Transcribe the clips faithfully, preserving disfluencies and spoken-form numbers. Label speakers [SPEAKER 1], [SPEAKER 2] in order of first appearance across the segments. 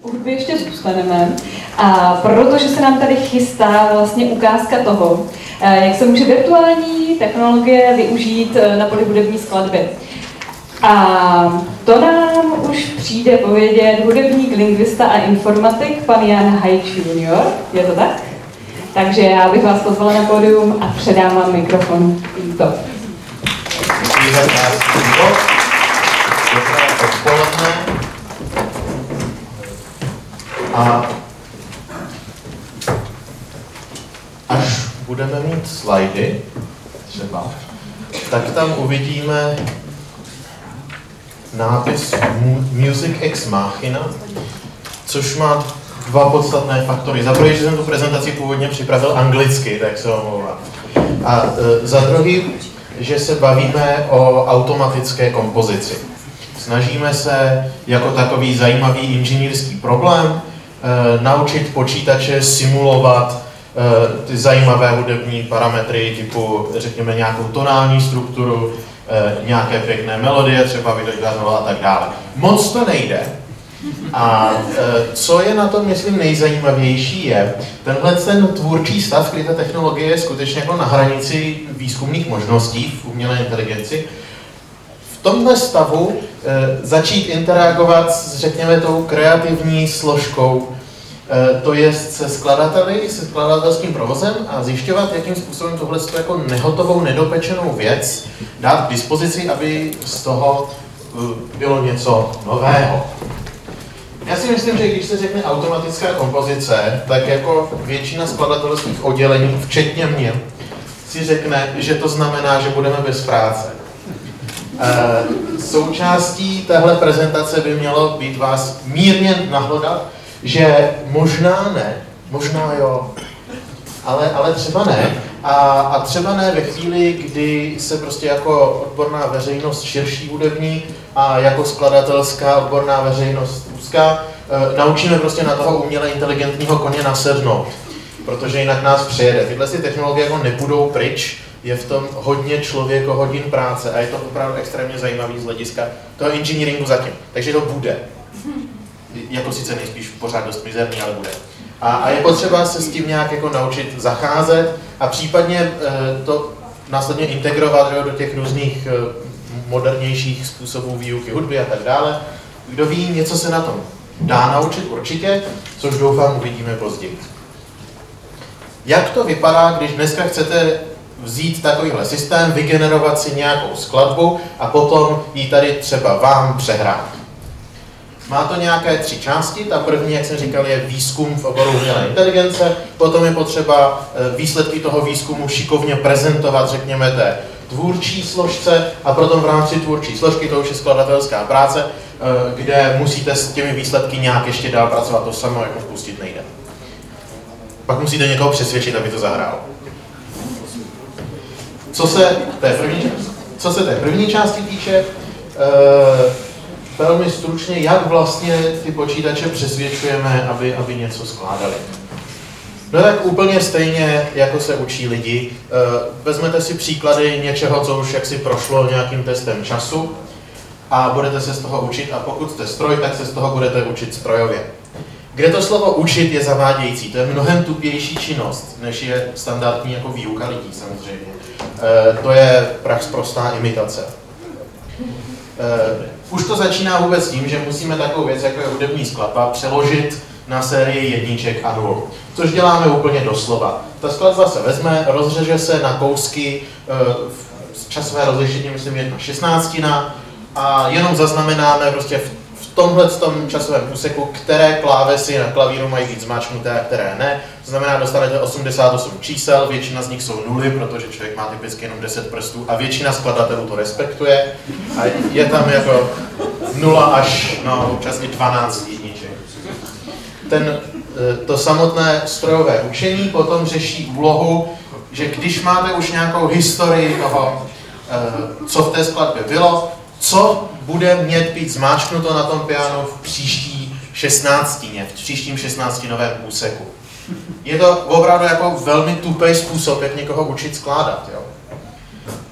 [SPEAKER 1] U hudby ještě zůstaneme, a protože se nám tady chystá vlastně ukázka toho, jak se může virtuální technologie využít na poli hudební skladby. A to nám už přijde povědět hudebník, lingvista a informatik, pan Jan Hajč junior. Je to tak? Takže já bych vás pozvala na pódium a předám vám mikrofon tímto.
[SPEAKER 2] Děkuji za krásný úvod. Dobré odpoledne. A až budeme mít slajdy, třeba, tak tam uvidíme nápis Music Ex Machina, což má dva podstatné faktory. Za prvé, že jsem tu prezentaci původně připravil anglicky, tak se omlouvám. A e, za druhý, že se bavíme o automatické kompozici. Snažíme se jako takový zajímavý inženýrský problém e, naučit počítače simulovat e, ty zajímavé hudební parametry typu, řekněme, nějakou tonální strukturu, e, nějaké pěkné melodie, třeba videoklip a tak dále. Moc to nejde. A e, co je na tom, myslím, nejzajímavější je tenhle ten tvůrčí stav, kdy ta technologie je skutečně jako na hranici výzkumných možností v umělé inteligenci. V tomhle stavu e, začít interagovat s, řekněme, tou kreativní složkou, e, to je se skladateli, se skladatelským provozem a zjišťovat, jakým způsobem tohle jako nehotovou, nedopečenou věc dát k dispozici, aby z toho e, bylo něco nového. Já si myslím, že když se řekne automatická kompozice, tak jako většina skladatelských oddělení, včetně mě, si řekne, že to znamená, že budeme bez práce. E, součástí téhle prezentace by mělo být vás mírně nahlodat, že možná ne, možná jo, ale, ale třeba ne. A, a třeba ne ve chvíli, kdy se prostě jako odborná veřejnost širší hudební a jako skladatelská odborná veřejnost úzká e, naučíme prostě na toho uměle inteligentního koně nasednout, protože jinak nás přejede. Tyhle si technologie jako nebudou pryč, je v tom hodně člověkohodin práce a je to opravdu extrémně zajímavý z hlediska toho engineeringu zatím. Takže to bude. Jako sice nejspíš pořád dost mizerný, ale bude. A, a je potřeba se s tím nějak jako naučit zacházet a případně e, to následně integrovat jo, do těch různých e, modernějších způsobů výuky hudby a tak dále. Kdo ví, něco se na tom dá naučit určitě, což doufám uvidíme později. Jak to vypadá, když dneska chcete vzít takovýhle systém, vygenerovat si nějakou skladbu a potom ji tady třeba vám přehrát? Má to nějaké tři části. Ta první, jak jsem říkal, je výzkum v oboru umělé inteligence. Potom je potřeba výsledky toho výzkumu šikovně prezentovat, řekněme, té tvůrčí složce a potom v rámci tvůrčí složky, to už je skladatelská práce, kde musíte s těmi výsledky nějak ještě dál pracovat. To samo jako pustit nejde. Pak musíte někoho přesvědčit, aby to zahrál. Co se té první, co se té první části týče, velmi stručně, jak vlastně ty počítače přesvědčujeme, aby, aby něco skládali. No tak úplně stejně, jako se učí lidi. Vezmete si příklady něčeho, co už jaksi prošlo nějakým testem času a budete se z toho učit a pokud jste stroj, tak se z toho budete učit strojově. Kde to slovo učit je zavádějící, to je mnohem tupější činnost, než je standardní jako výuka lidí samozřejmě. To je prax prostá imitace. Už to začíná vůbec tím, že musíme takovou věc, jako je hudební skladba, přeložit na sérii jedniček a nul. Což děláme úplně doslova. Ta skladba se vezme, rozřeže se na kousky, časové rozlišení, myslím, jedna šestnáctina a jenom zaznamenáme prostě v, v tomhle tom časovém úseku, které klávesy na klavíru mají být zmáčknuté a které ne. To znamená, dostanete osmdesát osm čísel, většina z nich jsou nuly, protože člověk má typicky jenom deset prstů a většina skladatelů to respektuje. A je tam jako nula až no, občas i dvanáct jedniček. Ten, to samotné strojové učení potom řeší úlohu, že když máte už nějakou historii toho, co v té skladbě bylo, co bude mět být zmáčknuto na tom pianu v příští šestnáctině, v příštím šestnáctinovém úseku. Je to opravdu jako velmi tupý způsob, jak někoho učit skládat. Jo?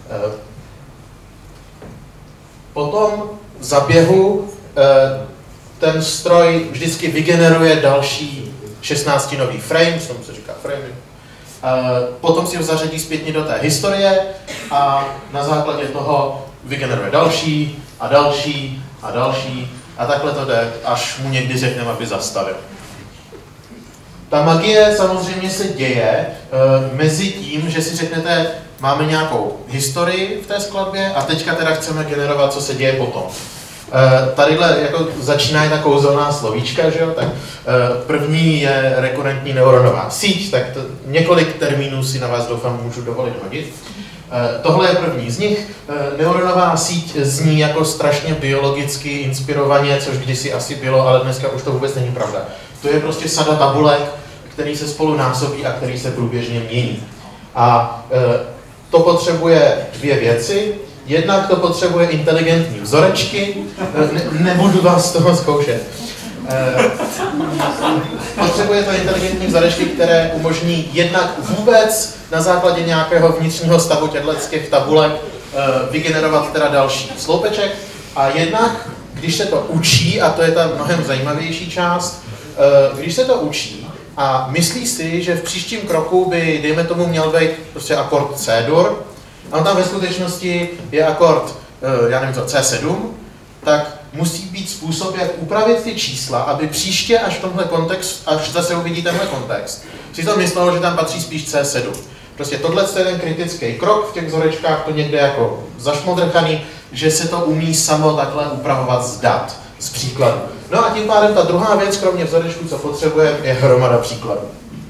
[SPEAKER 2] Potom za běhu ten stroj vždycky vygeneruje další šestnáctinový frame, tomu se říká frame. Potom si ho zařadí zpětně do té historie a na základě toho vygeneruje další a další a další a takhle to jde, až mu někdy řekneme, aby zastavil. Ta magie samozřejmě se děje uh, mezi tím, že si řeknete, máme nějakou historii v té skladbě a teďka teda chceme generovat, co se děje potom. Uh, tadyhle jako začíná ta kouzelná slovíčka, že jo? Tak, uh, první je rekurentní neuronová síť, tak to, několik termínů si na vás doufám můžu dovolit hodit. Uh, tohle je první z nich. Uh, neuronová síť zní jako strašně biologicky inspirovaně, což kdysi asi bylo, ale dneska už to vůbec není pravda. To je prostě sada tabulek, který se spolu násobí a který se průběžně mění. A uh, to potřebuje dvě věci. Jednak to potřebuje inteligentní vzorečky, ne, nebudu vás z toho zkoušet. E, potřebuje to inteligentní vzorečky, které umožní jednak vůbec na základě nějakého vnitřního stavu těch tabulek e, vygenerovat teda další sloupeček. A jednak, když se to učí, a to je ta mnohem zajímavější část, e, když se to učí a myslí si, že v příštím kroku by, dejme tomu, měl být prostě akord C-dur, a on tam ve skutečnosti je akord, já nevím co, C sedm, tak musí být způsob, jak upravit ty čísla, aby příště, až v tomhle kontext, až zase uvidí tenhle kontext, si to myslelo, že tam patří spíš C sedm. Prostě tohle je ten kritický krok v těch vzorečkách, to někde jako zašmodrchaný, že se to umí samo takhle upravovat z dat, z příkladu. No a tím pádem ta druhá věc, kromě vzorečků, co potřebujeme, je hromada příkladů.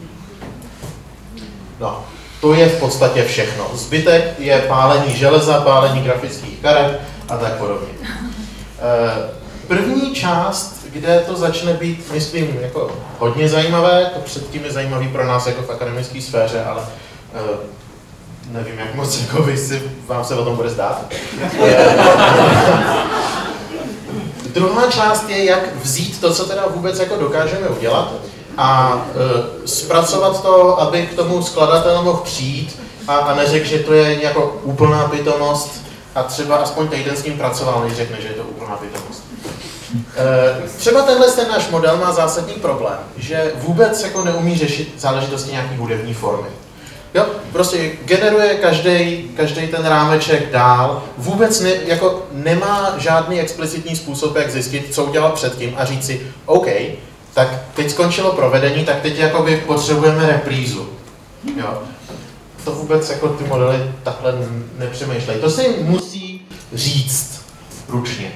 [SPEAKER 2] No. To je v podstatě všechno. Zbytek je pálení železa, pálení grafických karet a tak podobně. První část, kde to začne být, myslím, jako hodně zajímavé, to předtím je zajímavý pro nás jako v akademické sféře, ale nevím, jak moc jako vy si, vám se o tom bude zdát. Druhá část je, jak vzít to, co teda vůbec jako dokážeme udělat, a e, zpracovat to, aby k tomu skladatel mohl přijít a, a neřekl, že to je jako úplná pitomost a třeba aspoň týden s ním pracoval, než řekne, že je to úplná pitomost. E, třeba tenhle ten náš model má zásadní problém, že vůbec jako neumí řešit záležitosti nějaký hudební formy. Jo, prostě generuje každý každý ten rámeček dál, vůbec ne, jako nemá žádný explicitní způsob, jak zjistit, co udělal předtím a říct si, OK, tak teď skončilo provedení, tak teď jakoby potřebujeme reprízu. Jo? To vůbec jako ty modely takhle nepřemýšlejí. To se jim musí říct ručně.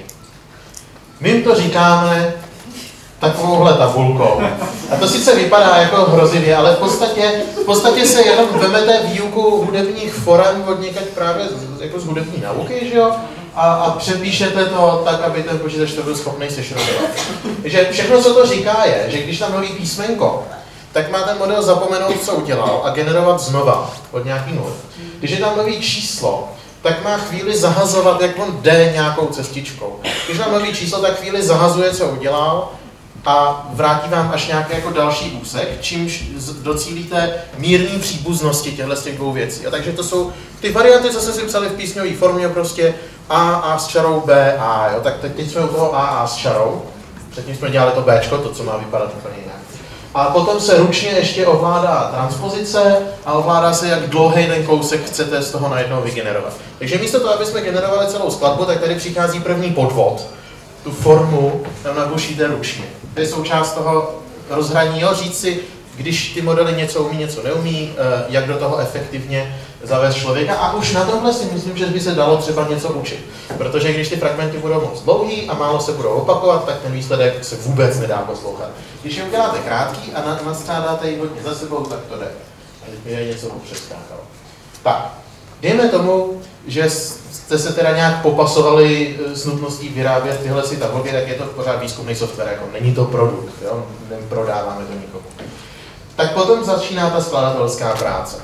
[SPEAKER 2] My jim to říkáme takovouhle tabulkou. A to sice vypadá jako hrozivě, ale v podstatě, v podstatě se jenom vemete výuku hudebních forem od někať právě z, jako z hudební nauky, že jo? A, a přepíšete to tak, aby ten počítač to byl schopný sešrobovat. Takže všechno, co to říká, je, že když tam nový písmenko, tak má ten model zapomenout, co udělal a generovat znova od nějaký nuly. Když je tam nový číslo, tak má chvíli zahazovat, jak on jde nějakou cestičkou. Když tam nový číslo, tak chvíli zahazuje, co udělal a vrátí vám až nějaký jako další úsek, čímž docílíte mírný příbuznosti těchto z těch dvou věcí. A takže to jsou ty varianty, co jsme si psali v písňové formě, prostě A, A s čarou, B, A, jo? Tak teď jsme u toho A, A s čarou, předtím jsme dělali to Bčko, to, co má vypadat úplně jinak. A potom se ručně ještě ovládá transpozice a ovládá se, jak dlouhý ten kousek chcete z toho najednou vygenerovat. Takže místo toho, aby jsme generovali celou skladbu, tak tady přichází první podvod. Tu formu tam nabušíte ručně. To je součást toho rozhraní, jo? Říct si, když ty modely něco umí, něco neumí, jak do toho efektivně zavést člověka. A už na tomhle si myslím, že by se dalo třeba něco učit. Protože když ty fragmenty budou moc dlouhý a málo se budou opakovat, tak ten výsledek se vůbec nedá poslouchat. Když je uděláte krátký a nastřádáte ji hodně za sebou, tak to jde. A teď mi je něco přeskákalo. Tak, dejme tomu, že jste se teda nějak popasovali s nutností vyrábět tyhle si tabulky, tak je to pořád výzkumný software, jako není to produkt, jo? Neprodáváme to nikomu. Tak potom začíná ta skladatelská práce.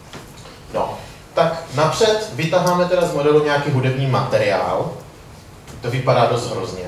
[SPEAKER 2] No, tak napřed vytaháme teda z modelu nějaký hudební materiál. To vypadá dost hrozně.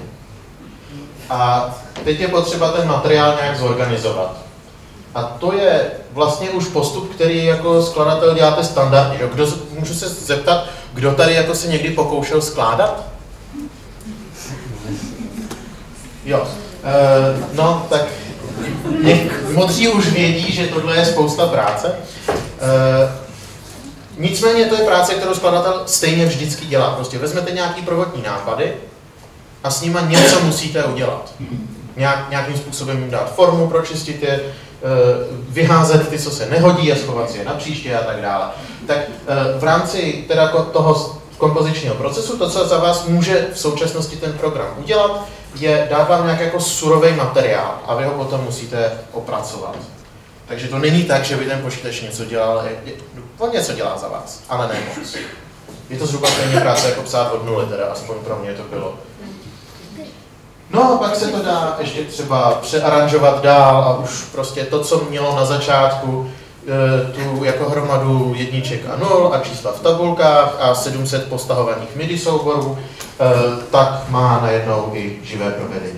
[SPEAKER 2] A teď je potřeba ten materiál nějak zorganizovat. A to je vlastně už postup, který jako skladatel děláte standardně. Kdo, můžu se zeptat, kdo tady jako se někdy pokoušel skládat? Jo. Uh, no, tak modří už vědí, že tohle je spousta práce. Uh, nicméně to je práce, kterou skladatel stejně vždycky dělá. Prostě vezmete nějaký prvotní nápady a s nima něco musíte udělat. Nějak, nějakým způsobem jim dát formu, pročistit je, vyházet ty, co se nehodí a schovat si je na příště a tak dále. Tak v rámci teda toho kompozičního procesu, to, co za vás může v současnosti ten program udělat, je dát vám nějaký jako surový materiál a vy ho potom musíte opracovat. Takže to není tak, že by ten počítač něco dělal, on něco dělá za vás, ale ne moc. Je to zhruba stejně práce jako psát od nuly, teda aspoň pro mě to bylo. No a pak se to dá ještě třeba přearanžovat dál a už prostě to, co mělo na začátku tu jako hromadu jedniček a nul a čísla v tabulkách a sedm set postahovaných MIDI souborů, tak má najednou i živé provedení.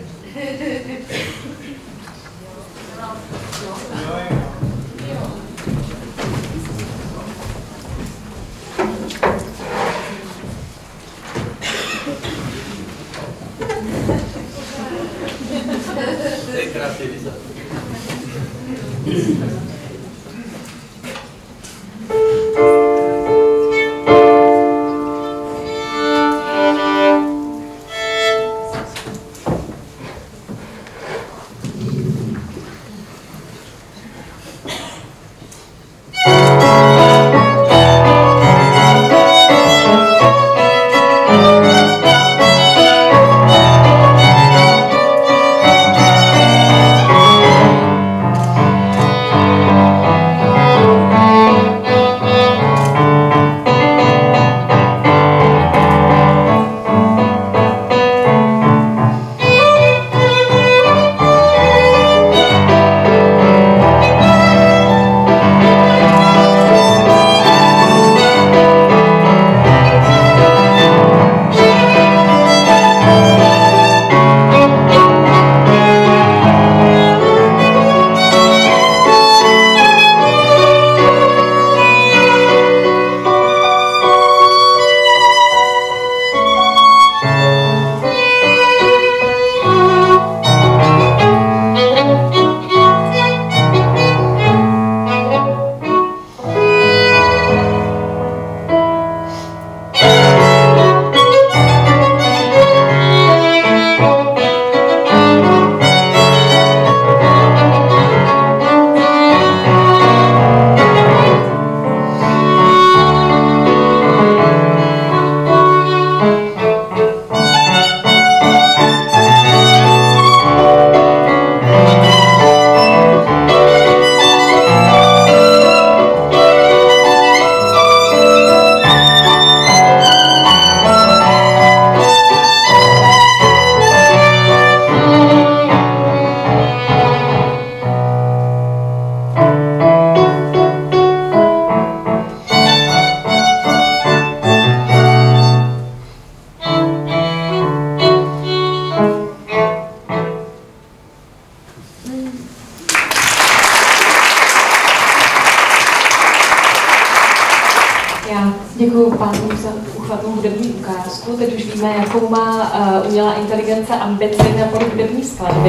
[SPEAKER 1] Děkuji pánům za uchvatnou hudební ukázku. Teď už víme, jakou má uh, umělá inteligence ambici na poli hudební skladby.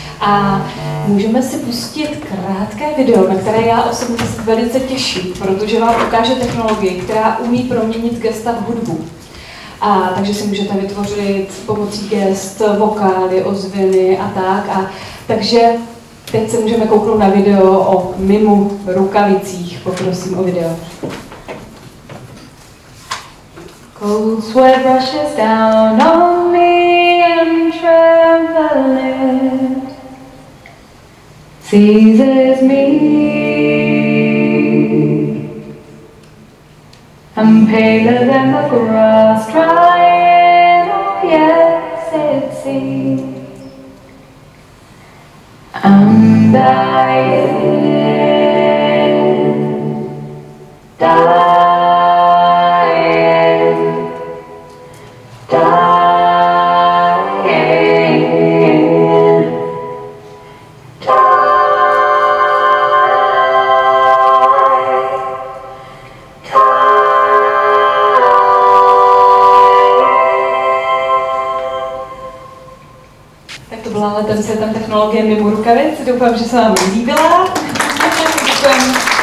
[SPEAKER 1] A můžeme si pustit krátké video, na které já osobně se velice těším, protože vám ukáže technologii, která umí proměnit gesta v hudbu. A, takže si můžete vytvořit pomocí gest vokály, ozvěny a tak. A, takže teď se můžeme kouknout na video o mimu rukavicích. Poprosím o video. Cold sweat rushes down on me and trembling seizes me. I'm paler than the grass drying, oh yes it seems I'm dying, dying. byla letem světem technologie mimo rukavic. Doufám, že se vám líbila. Děkujeme.